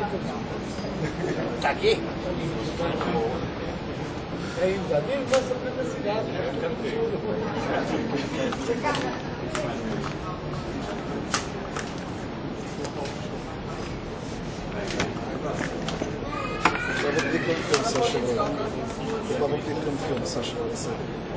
Está aqui? É ainda, tem nossa privacidade. Estava a pedir como filme, se faz favor. Estava a pedir como filme, se faz favor.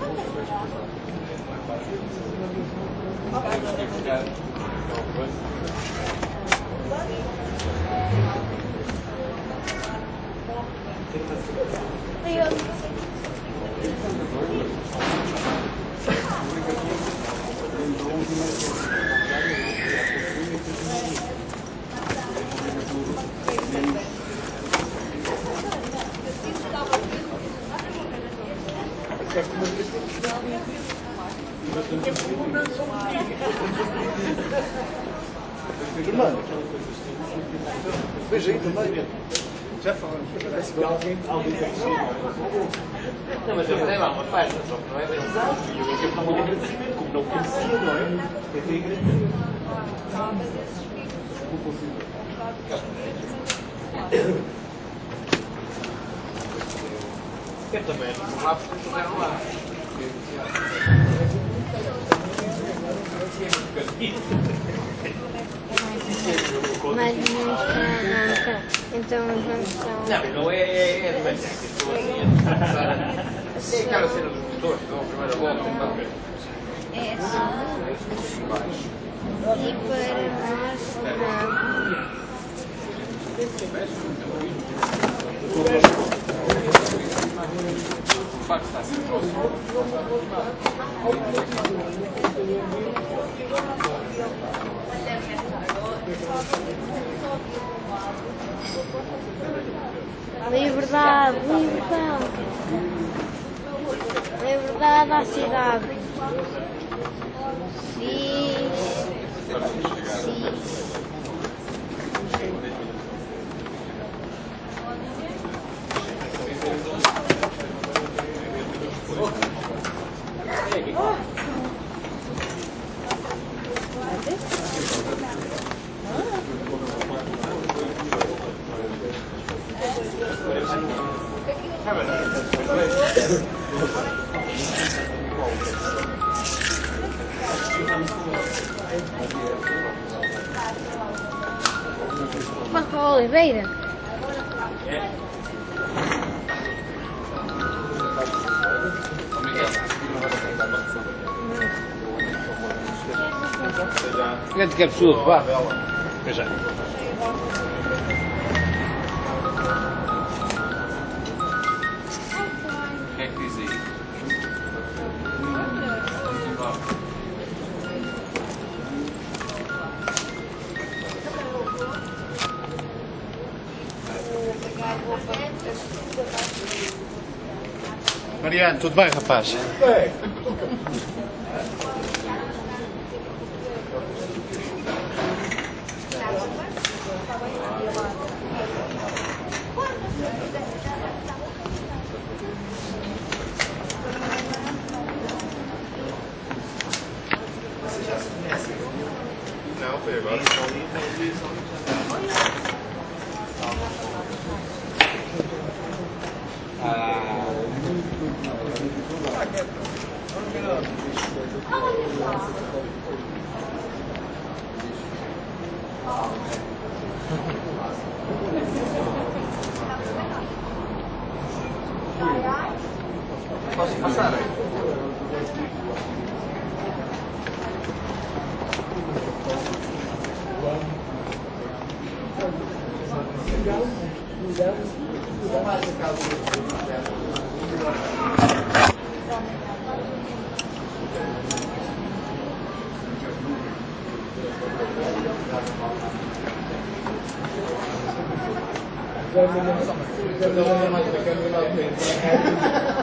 Germano, veja aí também. Já falamos. Não, mas eu tenho lá uma festa, só que não é dele. Eu estava muito agradecimento, como não conhecia, não é? Eu tenho agradecimento. Eu também não lá porque estiveram lá. Mas não está. Então vamos só. Não, não é de manhã, que estou assim. É aquela cena dos motores, que dão a primeira volta, então. É só. E para nós não. O facto está sempre próximo. Liberdade, liberdade. Liberdade à cidade. Sim. Sim. Marco Oliveira. Grande que absurdo, vá. Já. O que é que diz aí? Mariano, tudo bem, rapaz? Não, foi agora. Posso passar? Já